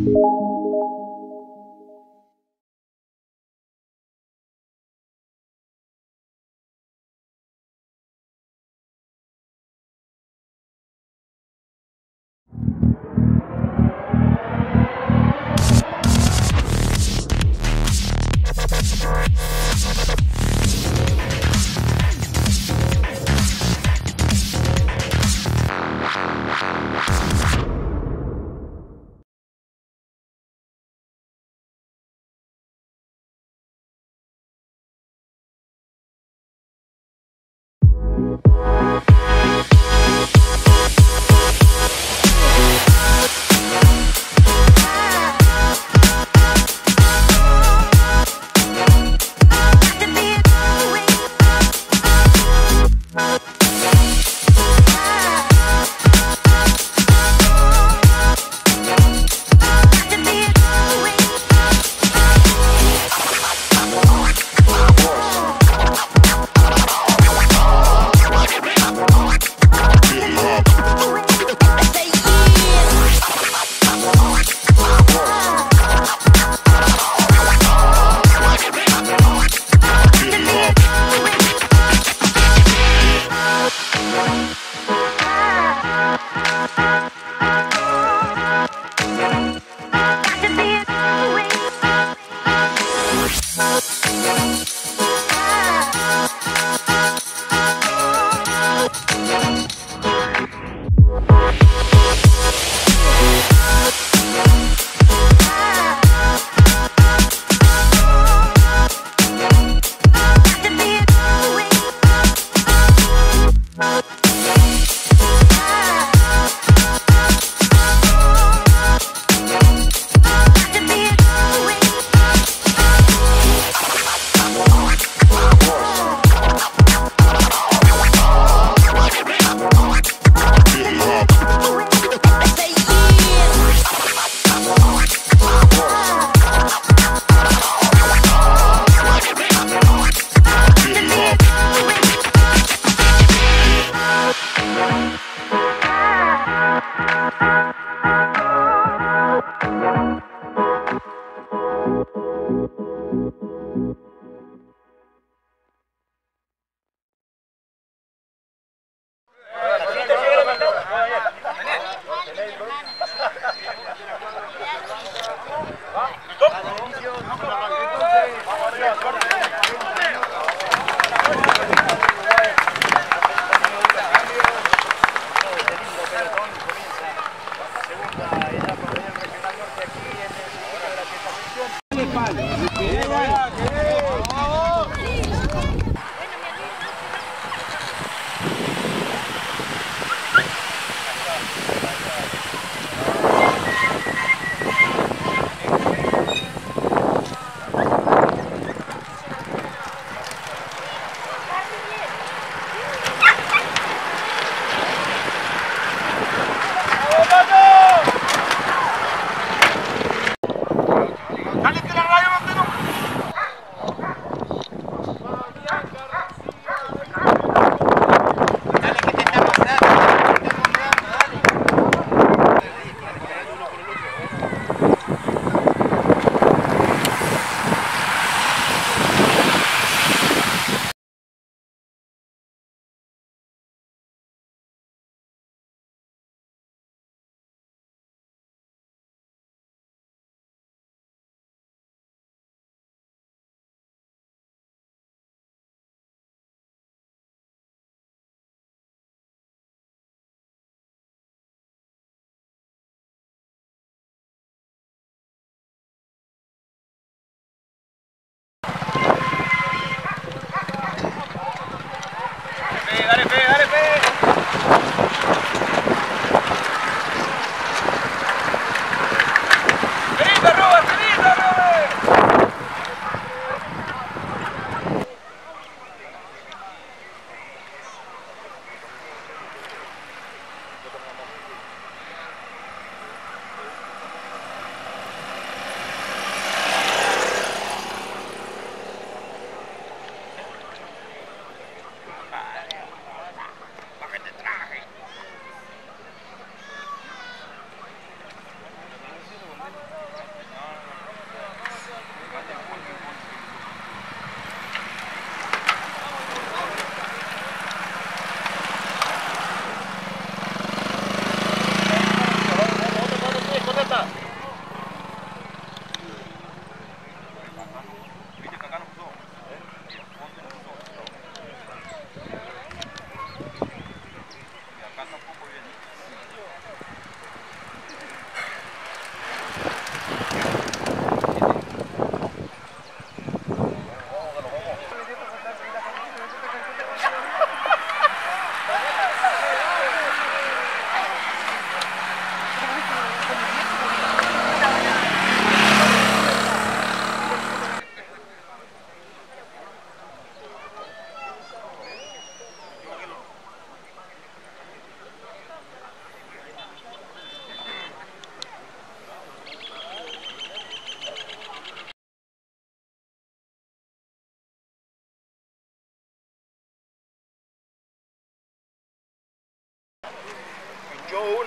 ¡Vamos!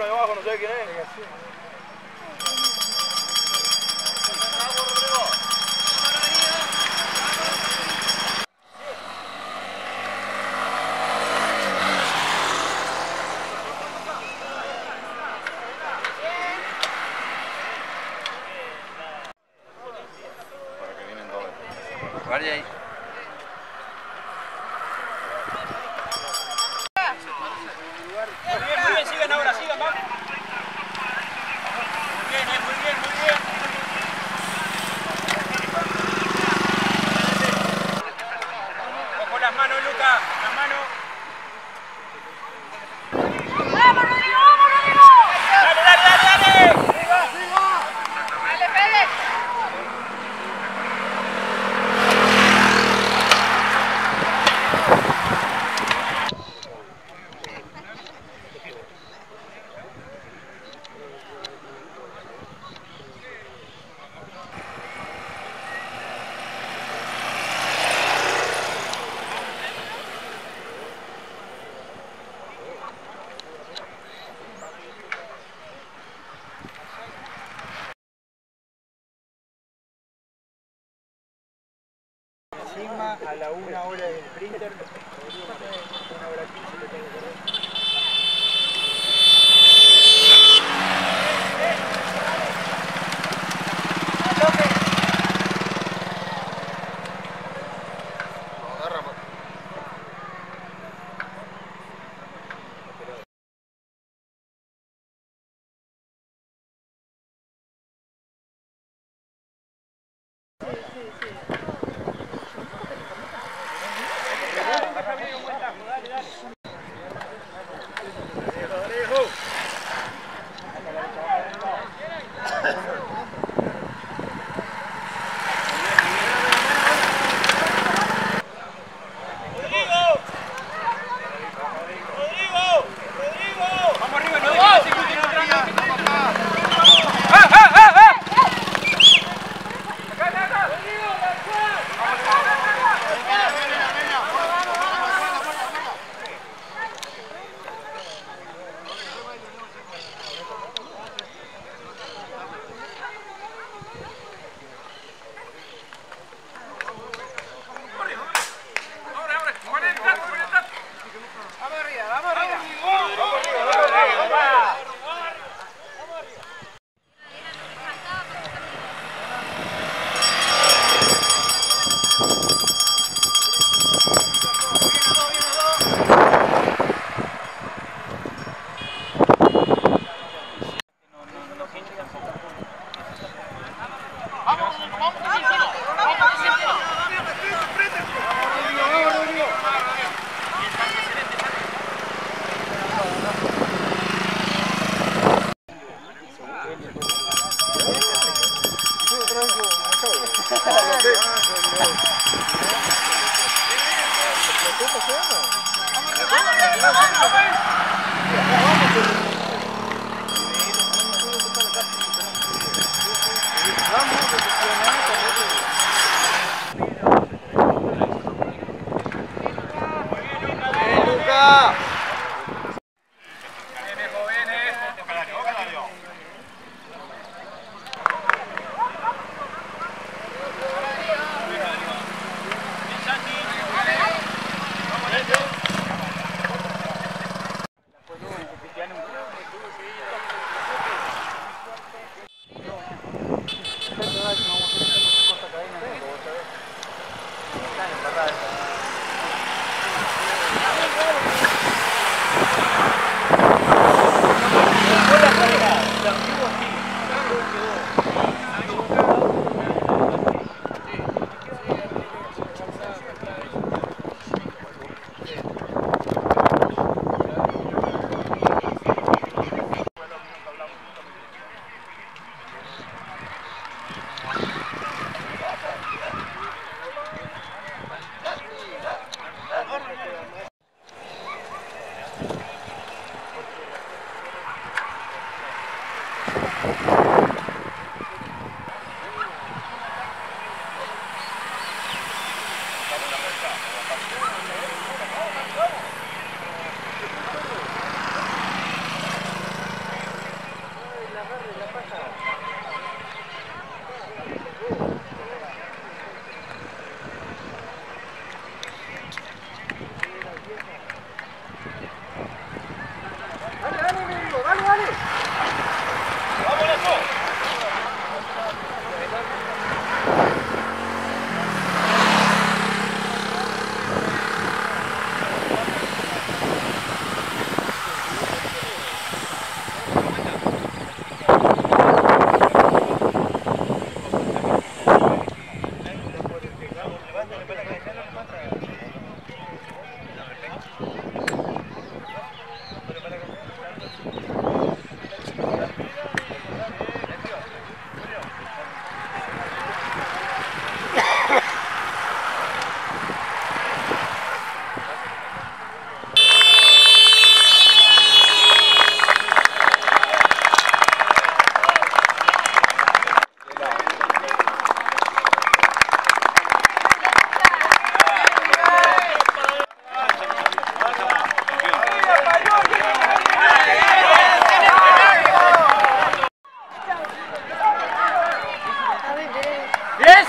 ahí abajo, no sé quién es. Guardia ahí. Muy bien, sigan ahora, sigan, vamos. Muy bien, muy bien, muy bien. Ojo las manos, Luca, las manos. ¡Vamos, Rodrigo! ¡Vamos, Rodrigo! ¡Dale, dale, dale, dale! ¡Siga, siga! ¡Dale, Fede! A la 1 hora del printer, 1 hora 15 que tengo que correr.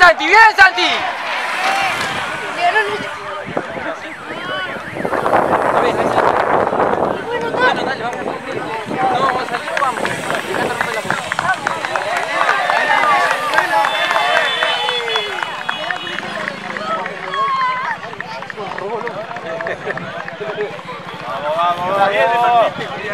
Santi! ¡Bien, Santi! Bueno, dale, vamos. No, vamos a salir, vamos. Dejate romper la puerta. Vamos.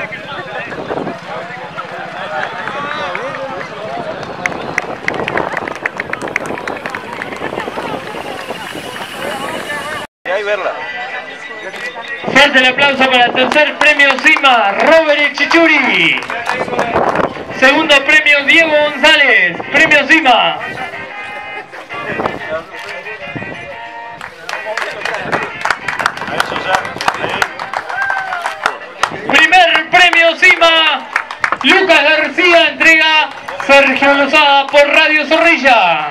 Ahí verla. Fuerte el aplauso para el tercer premio CIMA, Robert Chichuri. Segundo premio, Diego González, premio CIMA. Primer premio CIMA, Lucas García, entrega Sergio Lozada por Radio Zorrilla.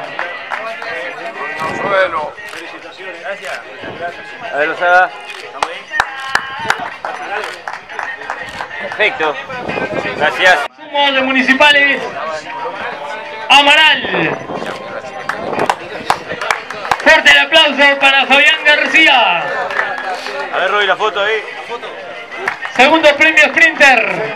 Bueno. Felicitaciones. Gracias. A ver, Lozada. Perfecto. Gracias. Sumo de Municipales, Amaral. Fuerte el aplauso para Fabián García. A ver, Roy, la foto ahí. Segundo premio Sprinter.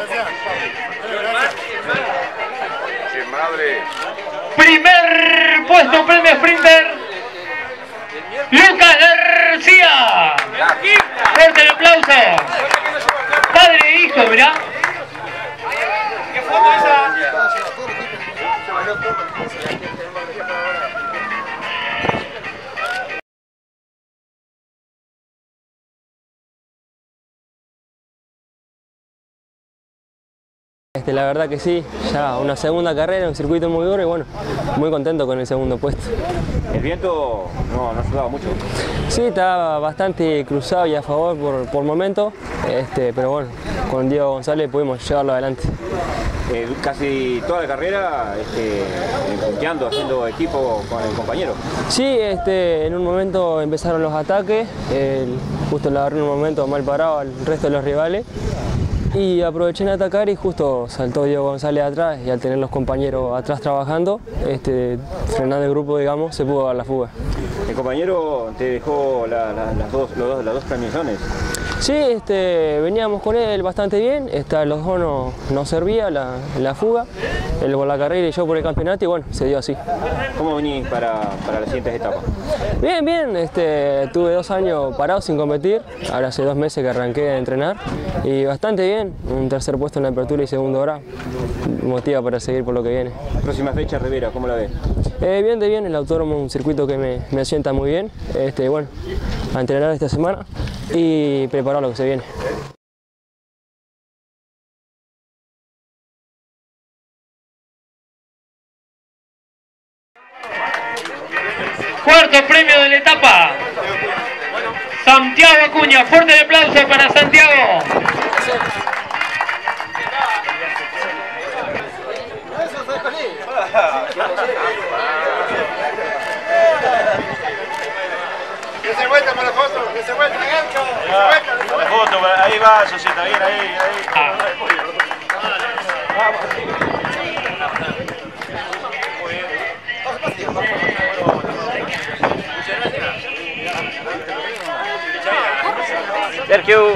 Sí, madre. Primer puesto premio Sprinter, Lucas García. Fuerte el aplauso. Padre e hijo, mirá. ¿Qué foto esa? La verdad que sí, ya una segunda carrera, un circuito muy duro y bueno, muy contento con el segundo puesto. El viento no ayudaba mucho. Sí, estaba bastante cruzado y a favor por momentos, pero bueno, con Diego González pudimos llevarlo adelante. Casi toda la carrera punteando, haciendo equipo con el compañero. Sí, en un momento empezaron los ataques, justo le agarré en un momento mal parado al resto de los rivales. Y aproveché en atacar y justo saltó Diego González atrás y al tener los compañeros atrás trabajando, frenando el grupo, digamos, se pudo dar la fuga. El compañero te dejó las dos premiaciones. Sí, veníamos con él bastante bien, los dos nos servía la fuga, él por la carrera y yo por el campeonato y bueno, se dio así. ¿Cómo venís para las siguientes etapas? Bien, tuve 2 años parado sin competir, ahora hace 2 meses que arranqué a entrenar y bastante bien, un tercer puesto en la apertura y segundo ahora, motiva para seguir por lo que viene. Próxima fecha, Rivera, ¿cómo la ves? Bien, el autódromo es un circuito que me asienta muy bien, bueno, a entrenar esta semana y preparar lo que se viene. Cuarto premio de la etapa, Santiago Acuña. Fuerte el aplauso para Santiago. Que se vuelta para la foto, que se vuelta. La foto, ahí va, Sosita, bien, ahí. Sergio.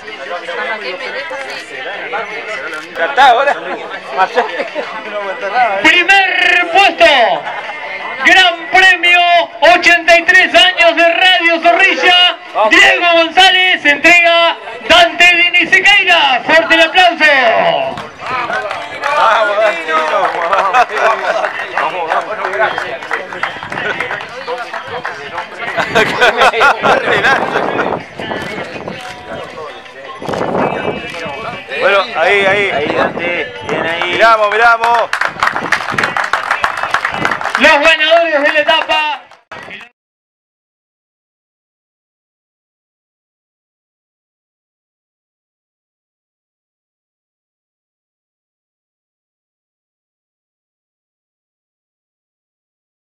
Primer puesto, Gran Premio, 83 años de Radio Zorrilla, Diego González, entrega Dante Dini Siqueira. Fuerte el aplauso. Vamos, Bueno, ahí, Dante, bien ahí. Miramos. Los ganadores de la etapa.